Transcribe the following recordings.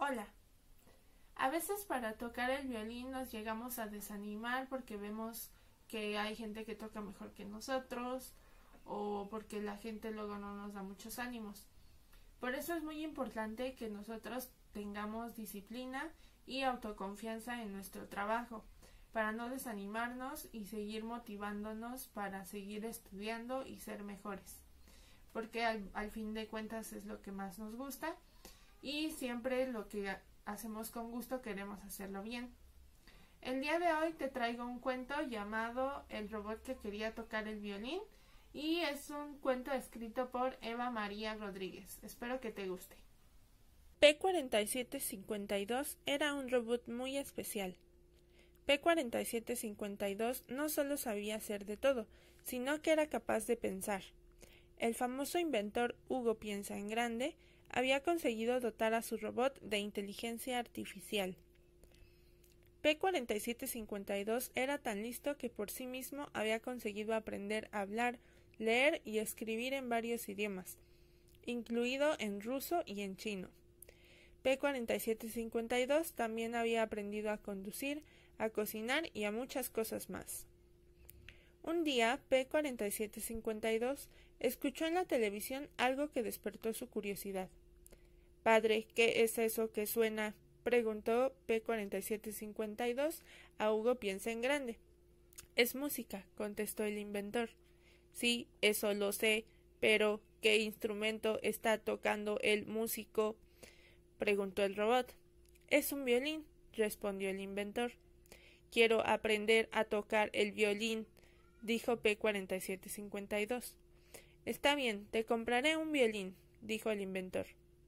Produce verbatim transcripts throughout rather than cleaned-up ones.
Hola. A veces para tocar el violín nos llegamos a desanimar porque vemos que hay gente que toca mejor que nosotros o porque la gente luego no nos da muchos ánimos. Por eso es muy importante que nosotros tengamos disciplina y autoconfianza en nuestro trabajo, para no desanimarnos y seguir motivándonos para seguir estudiando y ser mejores, porque al, al fin de cuentas es lo que más nos gusta y siempre lo que hacemos con gusto queremos hacerlo bien. El día de hoy te traigo un cuento llamado El robot que quería tocar el violín y es un cuento escrito por Eva María Rodríguez. Espero que te guste. P cuarenta y siete cincuenta y dos era un robot muy especial. P cuarenta y siete cincuenta y dos no solo sabía hacer de todo, sino que era capaz de pensar. El famoso inventor Hugo Piensa en Grande había conseguido dotar a su robot de inteligencia artificial. P cuarenta y siete cincuenta y dos era tan listo que por sí mismo había conseguido aprender a hablar, leer y escribir en varios idiomas, incluido en ruso y en chino. P cuarenta y siete cincuenta y dos también había aprendido a conducir, a cocinar y a muchas cosas más. Un día, P cuarenta y siete cincuenta y dos escuchó en la televisión algo que despertó su curiosidad. «Padre, ¿qué es eso que suena?», preguntó P cuarenta y siete cincuenta y dos a Hugo Piensa en Grande. «Es música», contestó el inventor. «Sí, eso lo sé, pero ¿qué instrumento está tocando el músico?», preguntó el robot. «Es un violín», respondió el inventor. «Quiero aprender a tocar el violín», dijo P cuarenta y siete cincuenta y dos. «Está bien, te compraré un violín», dijo el inventor.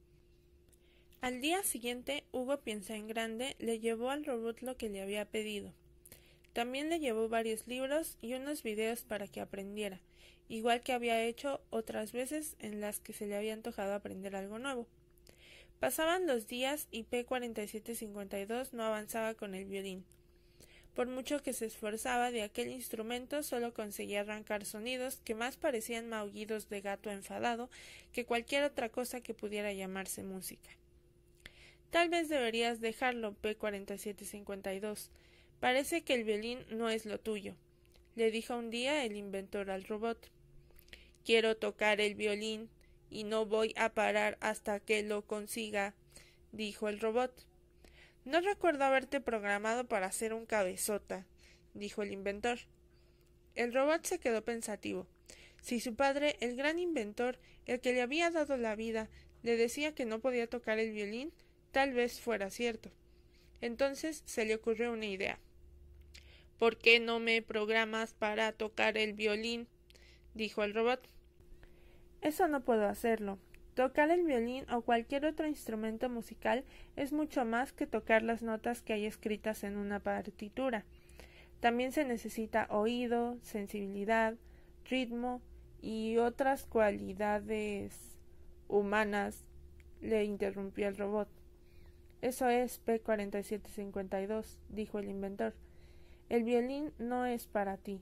Al día siguiente, Hugo Piensa en Grande le llevó al robot lo que le había pedido. También le llevó varios libros y unos videos para que aprendiera, igual que había hecho otras veces en las que se le había antojado aprender algo nuevo. Pasaban los días y P cuarenta y siete cincuenta y dos no avanzaba con el violín. Por mucho que se esforzaba de aquel instrumento, solo conseguía arrancar sonidos que más parecían maullidos de gato enfadado que cualquier otra cosa que pudiera llamarse música. «Tal vez deberías dejarlo, P cuarenta y siete cincuenta y dos. Parece que el violín no es lo tuyo», le dijo un día el inventor al robot. «Quiero tocar el violín y no voy a parar hasta que lo consiga», dijo el robot. «No recuerdo haberte programado para ser un cabezota», dijo el inventor. El robot se quedó pensativo. Si su padre, el gran inventor, el que le había dado la vida, le decía que no podía tocar el violín, tal vez fuera cierto. Entonces se le ocurrió una idea. «¿Por qué no me programas para tocar el violín?», dijo el robot. «Eso no puedo hacerlo. Tocar el violín o cualquier otro instrumento musical es mucho más que tocar las notas que hay escritas en una partitura. También se necesita oído, sensibilidad, ritmo y otras cualidades humanas», le interrumpió el robot. «Eso es, P cuarenta y siete cincuenta y dos, dijo el inventor. «El violín no es para ti».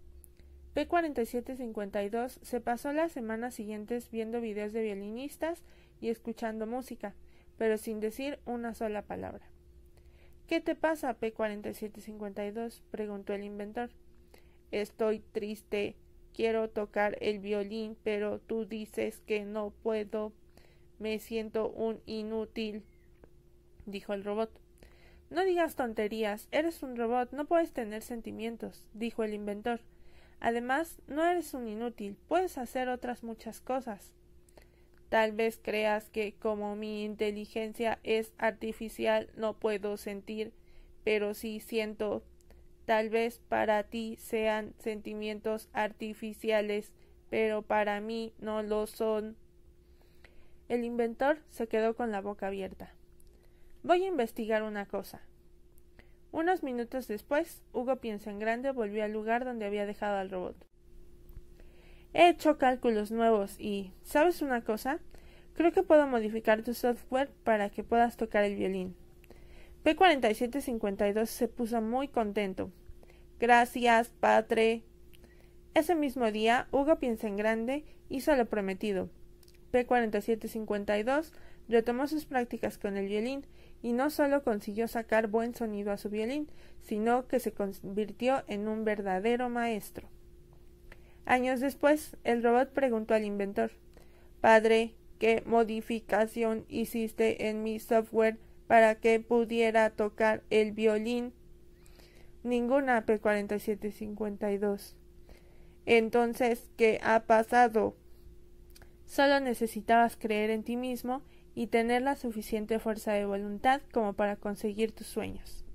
P cuarenta y siete cincuenta y dos se pasó las semanas siguientes viendo videos de violinistas y escuchando música, pero sin decir una sola palabra. «¿Qué te pasa, P cuarenta y siete cincuenta y dos?», preguntó el inventor. «Estoy triste. Quiero tocar el violín, pero tú dices que no puedo. Me siento un inútil», dijo el robot. «No digas tonterías. Eres un robot. No puedes tener sentimientos», dijo el inventor. «Además, no eres un inútil, puedes hacer otras muchas cosas. Tal vez creas que como mi inteligencia es artificial no puedo sentir, pero sí siento. Tal vez para ti sean sentimientos artificiales, pero para mí no lo son». El inventor se quedó con la boca abierta. «Voy a investigar una cosa». Unos minutos después, Hugo Piensa en Grande volvió al lugar donde había dejado al robot. «He hecho cálculos nuevos y, ¿sabes una cosa? Creo que puedo modificar tu software para que puedas tocar el violín». P cuarenta y siete cincuenta y dos se puso muy contento. «Gracias, padre». Ese mismo día, Hugo Piensa en Grande hizo lo prometido. P cuarenta y siete cincuenta y dos retomó sus prácticas con el violín y no solo consiguió sacar buen sonido a su violín, sino que se convirtió en un verdadero maestro. Años después, el robot preguntó al inventor: «Padre, ¿qué modificación hiciste en mi software para que pudiera tocar el violín?» «Ninguna, P cuatro siete cinco dos. «Entonces, ¿qué ha pasado?» «Solo necesitabas creer en ti mismo y tener la suficiente fuerza de voluntad como para conseguir tus sueños».